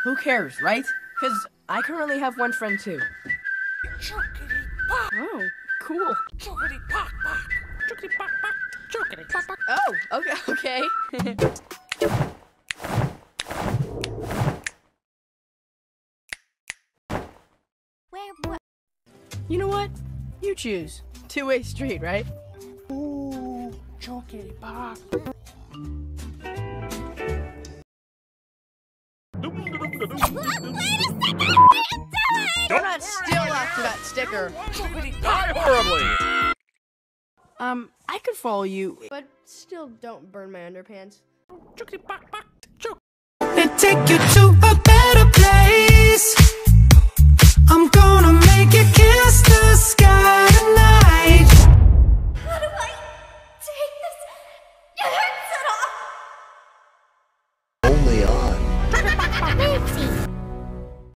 Who cares, right? Because I currently have one friend too. Oh, cool. Oh, okay. What? You know what? You choose. Two-way street, right? Ooh, chocolate pop. Do not steal after that sticker. Die horribly! I could follow you, but still don't burn my underpants. And take you to a better place. I'm gonna make you kiss the sky tonight. How do I take this? It hurts at all. Only on Nancy.